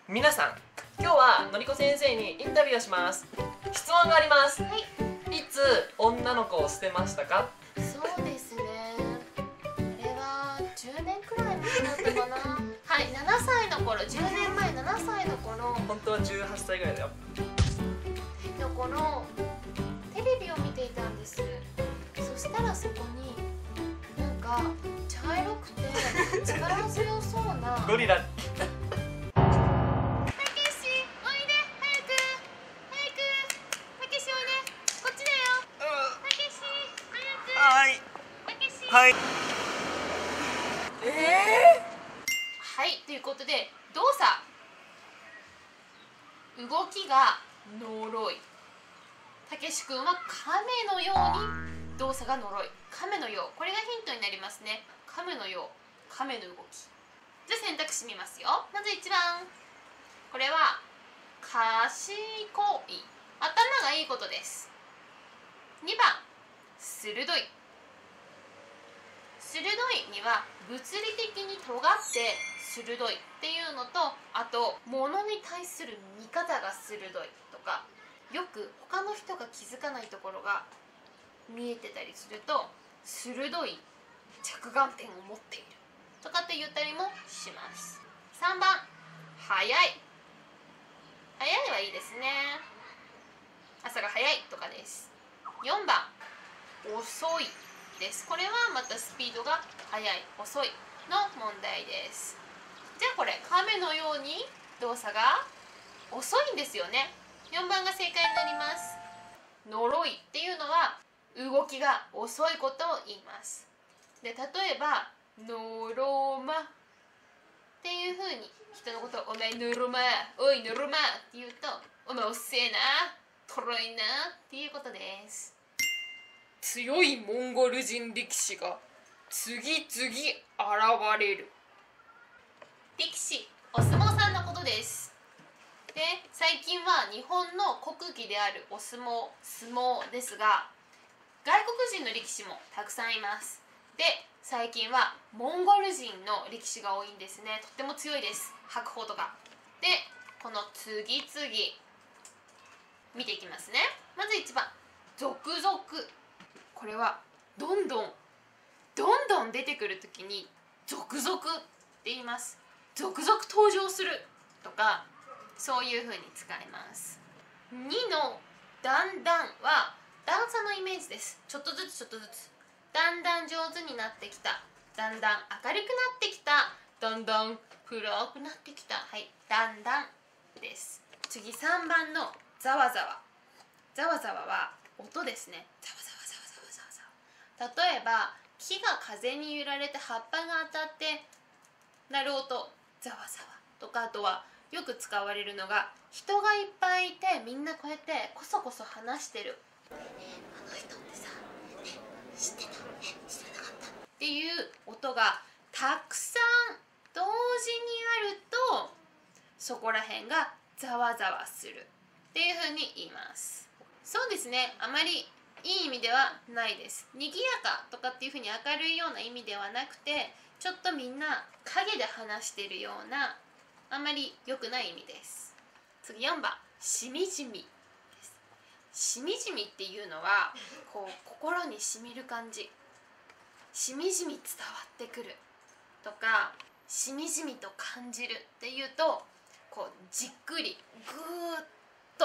皆さん、今日はのりこ先生にインタビューをします。質問があります。 はい。 いつ女の子を捨てましたか？ そうですね。あれは10年くらい前だったかな。はい、7歳の頃、10年前7歳の頃本当は18歳ぐらいだよ。 の頃、テレビを見ていたんです。そしたらそこになんか茶色くて力強そうなゴリラ。はい。 はい、ということで動作、動きが呪い。たけし君は亀のように動作が呪い。亀のよう、これがヒントになりますね。亀のよう、亀の動き。じゃあ選択肢見ますよ。まず1番、これは賢い、頭がいいことです。2番、鋭い。鋭いには物理的に尖って鋭いっていうのと、あと物に対する見方が鋭いとか、よく他の人が気づかないところが見えてたりすると鋭い着眼点を持っているとかって言ったりもします。3番、早い。早いはいいですね。朝が早いとかです。4番、遅いです。これはまたスピードが速い遅いの問題です。じゃあこれ亀のように動作が遅いんですよね。4番が正解になります。呪いっていうのは動きが遅いことを言います。で、例えばのろまっていう風に人のことをお前のろま、おいのろまって言うと、お前遅えな、とろいなっていうことです。強いモンゴル人力士が次々現れる。力士、お相撲さんのことです。で、最近は日本の国技であるお相撲、相撲ですが、外国人の力士もたくさんいます。で、最近はモンゴル人の力士が多いんですね。とっても強いです。白鵬とかで、この次々見ていきますね。まず1番、続々。これはどんどん出てくるときに続々って言います。続々登場するとか、そういう風に使います。2のだんだんは段差のイメージです。ちょっとずつだんだん上手になってきた、だんだん明るくなってきた、だんだん暗くなってきた。はい、だんだんです。次3番のざわざわ。ざわざわは音ですね。ざわざわざわざわざわざわ。例えば木が風に揺られて葉っぱが当たって鳴る音、ざわざわとか、あとはよく使われるのが人がいっぱいいてみんなこうやってこそこそ話してる、あの人ってさ、知ってた？知らなかったっていう音がたくさん同時にあると、そこら辺がざわざわするっていうふうに言います。そうですね、あまりいい意味ではないです。賑やかとかっていうふうに明るいような意味ではなくて、ちょっとみんな陰で話してるような、あんまり良くない意味です。次4番、しみじみです。しみじみっていうのはこう心にしみる感じ、しみじみ伝わってくるとか、しみじみと感じるっていうと、こうじっくりぐーっ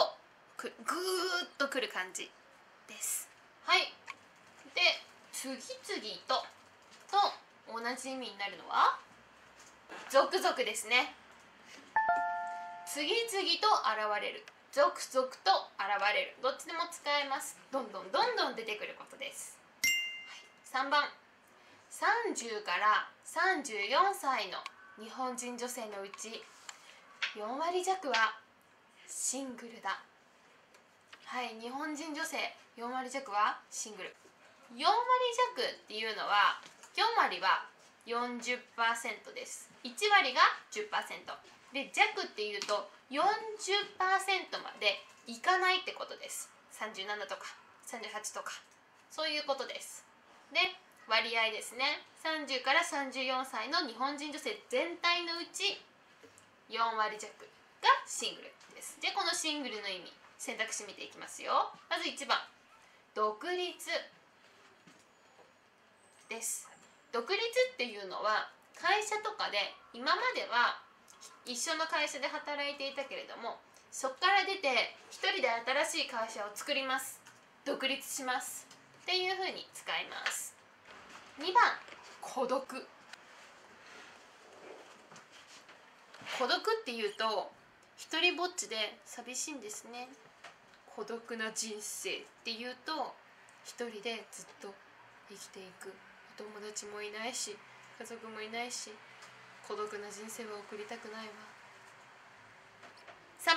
とくる感じです。はい。で、次々と同じ意味になるのは続々ですね。次々と現れる、続々と現れる、どっちでも使えます。どんどん出てくることです。はい、3番、30から34歳の日本人女性のうち4割弱はシングルだ。はい、日本人女性4割弱はシングル。4割弱っていうのは、4割は 40% です。1割が 10% で、弱っていうと 40% までいかないってことです。37とか38とか、そういうことです。で、割合ですね。30から34歳の日本人女性全体のうち4割弱がシングルです。じゃあこのシングルの意味、選択肢見ていきますよ。まず1番、独立です。独立っていうのは会社とかで今までは一緒の会社で働いていたけれども、そこから出て一人で新しい会社を作ります、独立しますっていうふうに使います。2番、孤独。孤独っていうと一人ぼっちで寂しいんですね。孤独な人生っていうと一人でずっと生きていく、お友達もいないし家族もいないし、孤独な人生は送りたくないわ。3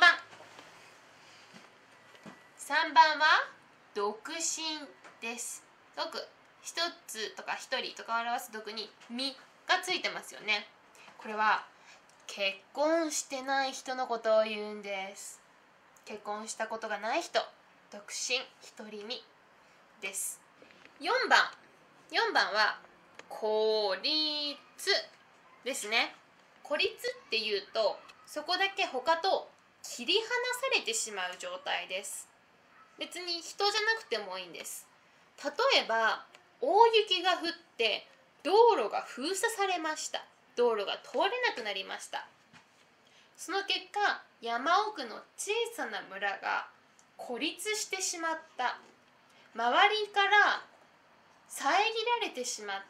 番は独身です。独、一つとか一人とか表す独に身がついてますよね。これは結婚してない人のことを言うんです。結婚したことがない人、独身、独り身です。4番は孤立ですね。孤立っていうとそこだけ他と切り離されてしまう状態です。別に人じゃなくてもいいんです。例えば大雪が降って道路が封鎖されました。道路が通れなくなりました。その結果、山奥の小さな村が孤立してしまった。周りから遮られてしまって、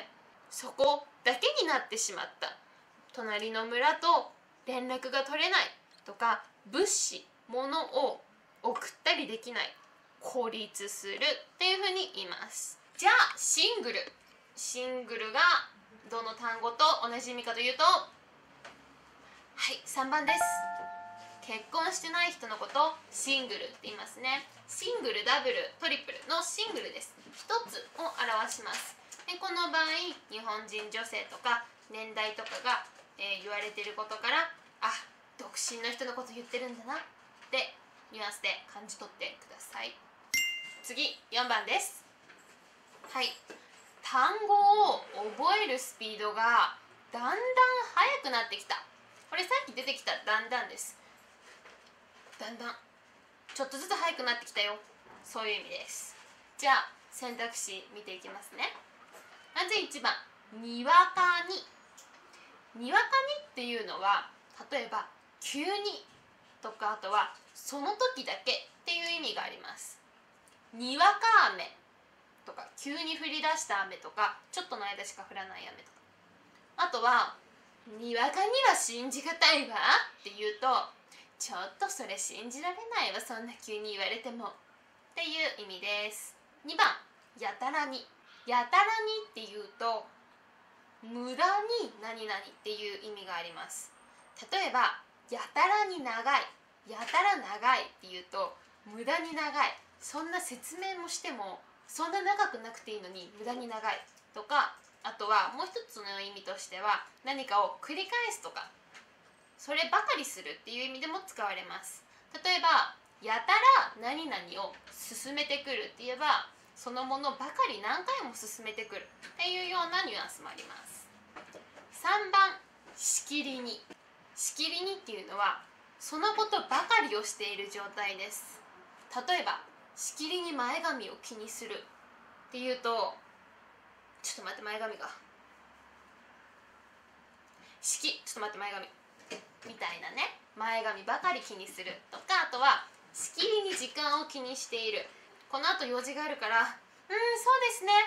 そこだけになってしまった。隣の村と連絡が取れないとか、物資、物を送ったりできない。孤立するっていうふうに言います。じゃあシングルがどの単語と同じ意味かというと、はい、3番です。結婚してない人のことをシングルって言いますね。シングル、ダブル、トリプルのシングルです。一つを表します。でこの場合、日本人女性とか年代とかが、言われていることから、あ、独身の人のこと言ってるんだなってニュアンスで感じ取ってください。次、4番です。はい、単語を覚えるスピードがだんだん速くなってきた。これさっき出てきただんだんです。だんだんちょっとずつ速くなってきたよ、そういう意味です。じゃあ選択肢見ていきますね。まず1番、にわかに。にわかにっていうのは、例えば急にとか、あとはその時だけっていう意味があります。にわか雨とか、急に降り出した雨とか、ちょっとの間しか降らない雨とか、あとはにわかには信じがたいわって言うと、ちょっとそれ信じられないわ、そんな急に言われてもっていう意味です。2番、やたらに。やたらにっていうと無駄に何々っていう意味があります。例えばやたらに長い、やたら長いっていうと無駄に長い、そんな説明もしてもそんな長くなくていいのに無駄に長いとか、あとはもう一つの意味としては何かを繰り返すとか、そればかりするっていう意味でも使われます。例えばやたら何々を進めてくるって言えば、そのものばかり何回も進めてくるっていうようなニュアンスもあります。3番、しきりに。しきりにっていうのはそのことばかりをしている状態です。例えばしきりに前髪を気にするっていうと、ちょっと待って、前髪がちょっと待って、前髪みたいなね、前髪ばかり気にするとか、あとはしきりに時間を気にしている、このあと用事があるから、そうですね、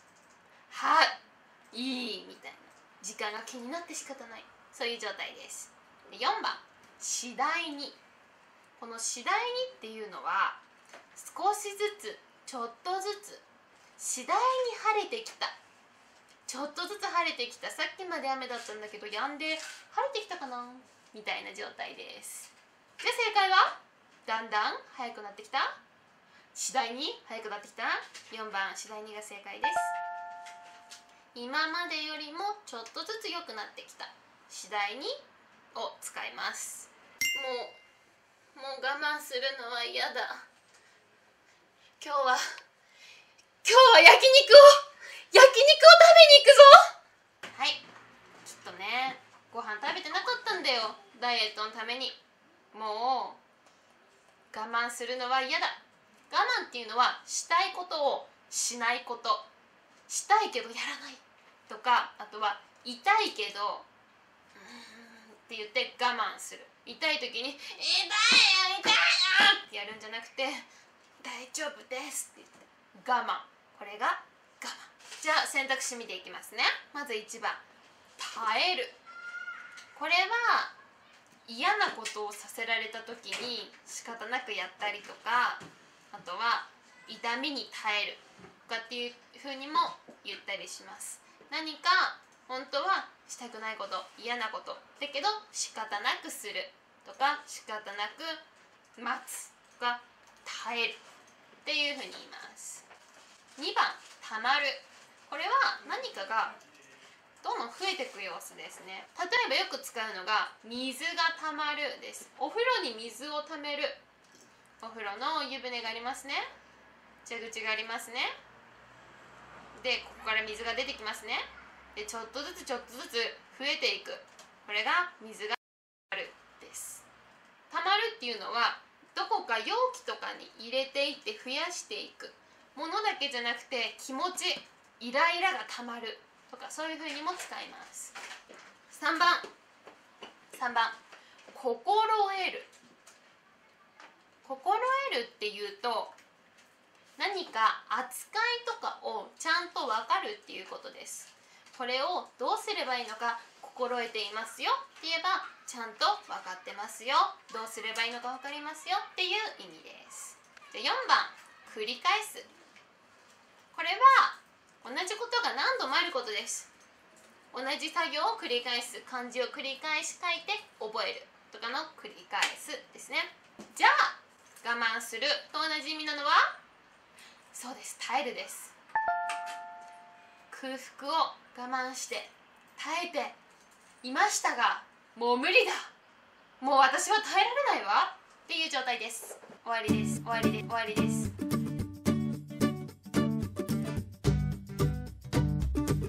はいいいみたいな、時間が気になって仕方ない、そういう状態です。で4番、次第に。この次第にっていうのは少しずつ、ちょっとずつ、次第に晴れてきた、ちょっとずつ晴れてきた、さっきまで雨だったんだけど止んで晴れてきたかなみたいな状態です。で正解はだんだん速くなってきた、次第に速くなってきた、4番次第にが正解です。今までよりもちょっとずつ良くなってきた、次第にを使います。もう我慢するのは嫌だ。今日は焼肉を食べに行くぞ。はい、きっとね、ご飯食べてなかったんだよ、ダイエットのために。 もう我慢するのは嫌だ。我慢っていうのはしたいことをしないこと、したいけどやらないとか、あとは痛いけどって言って我慢する。痛い時に痛いってやるんじゃなくて大丈夫ですって言って我慢。これが我慢。じゃあ選択肢見ていきますね。まず1番、耐える。これは嫌なことをさせられた時に仕方なくやったりとか、あとは痛みに耐えるとかっていう風にも言ったりします。何か本当はしたくないこと、嫌なことだけど仕方なくするとか、仕方なく待つとか、耐えるっていう風に言います。2番、たまる。これは何かがどんどん増えていく様子ですね。例えばよく使うのが水がたまるです。お風呂に水をためる。お風呂の湯船がありますね。蛇口がありますね。でここから水が出てきますね。でちょっとずつちょっとずつ増えていく。これが水がたまるです。たまるっていうのはどこか容器とかに入れていって増やしていくものだけじゃなくて、気持ち、イライラがたまるとか、そういう風にも使います。3番、心得る。心得るっていうと、何か扱いとかをちゃんと分かるっていうことです。これをどうすればいいのか心得ていますよって言えば、ちゃんと分かってますよ、どうすればいいのか分かりますよっていう意味です。じゃあ4番、繰り返す。これは同じことが何度もあることです。同じ作業を繰り返す、漢字を繰り返し書いて覚えるとかの繰り返すですね。じゃあ我慢すると同じ意味なのは、そうです、耐えるです。空腹を我慢して耐えていましたが、もう無理だ、もう私は耐えられないわっていう状態です。終わりです。